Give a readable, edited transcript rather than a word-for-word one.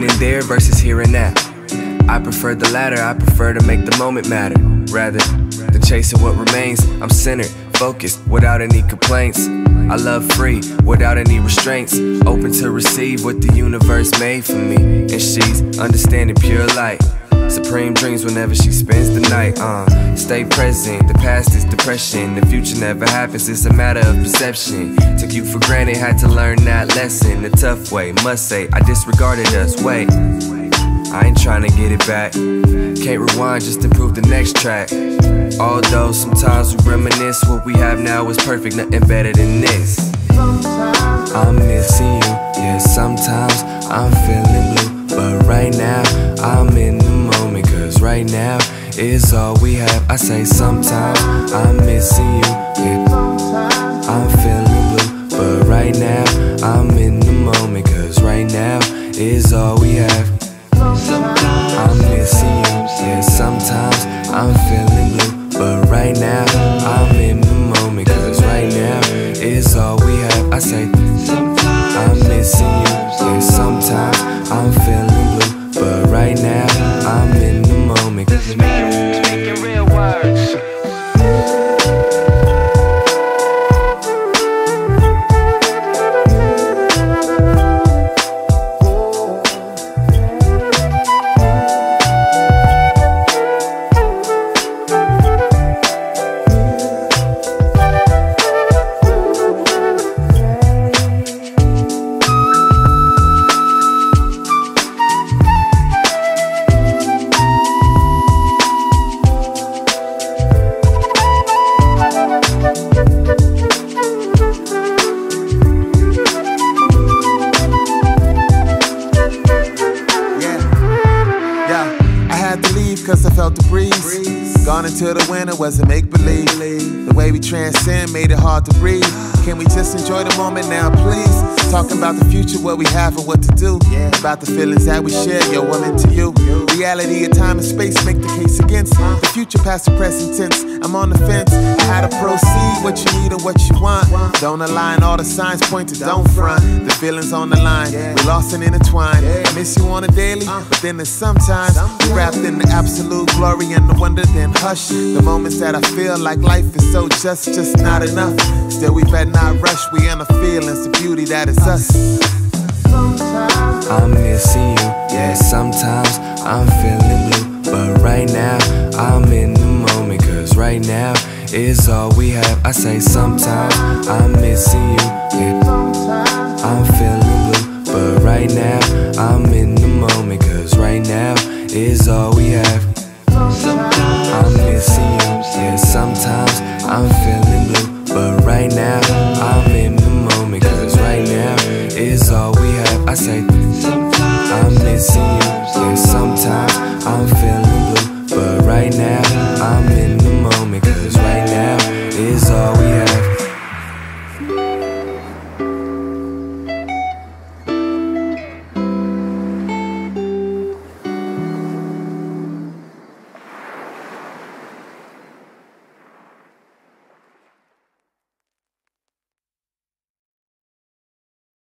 then and there versus here and now. I prefer the latter, I prefer to make the moment matter, rather than chasing what remains. I'm centered, focused, without any complaints. I love free, without any restraints. Open to receive what the universe made for me. And she's understanding pure light. Supreme dreams whenever she spends the night. Stay present, the past is depression. The future never happens, it's a matter of perception. Took you for granted, had to learn that lesson the tough way. Must say, I disregarded us, wait, I ain't trying to get it back. Can't rewind, just improve the next track. Although sometimes we reminisce, what we have now is perfect, nothing better than this. I'm missing you, yeah, sometimes I'm feeling blue, but right now I'm in the moment, cause right now is all we have. I say sometimes I'm missing you, yeah, I'm feeling blue, but right now I'm in the moment, cause right now is all we have. I'm missing you, yeah, sometimes I'm feeling blue, but right now I'm in the moment, cause right now is all we have. I say I'm missing you, yeah, sometimes I'm feeling blue, but right now I'm in the moment. This is me speaking real words. Cause I felt the breeze. Gone into the winter wasn't make-believe. The way we transcend made it hard to breathe. Can we just enjoy the moment now, please? Talking about the future, what we have and what to do. About the feelings that we share, yo, I'm into you. Reality of time and space make the case against the future, past the present tense. I'm on the fence, how to proceed, what you need and what you want. Don't align, all the signs point to don't front. The feelings on the line, we're lost and intertwined. I miss you on a daily, but then there's sometimes we're wrapped in the absolute glory and the wonder, then hush. The moments that I feel like life is so just not enough. Still we better not rush, we in the feelings, the beauty that is us. I'm missing you, yeah, sometimes I'm feeling blue, but right now I'm in the moment, cause right now is all we have. I say sometimes I'm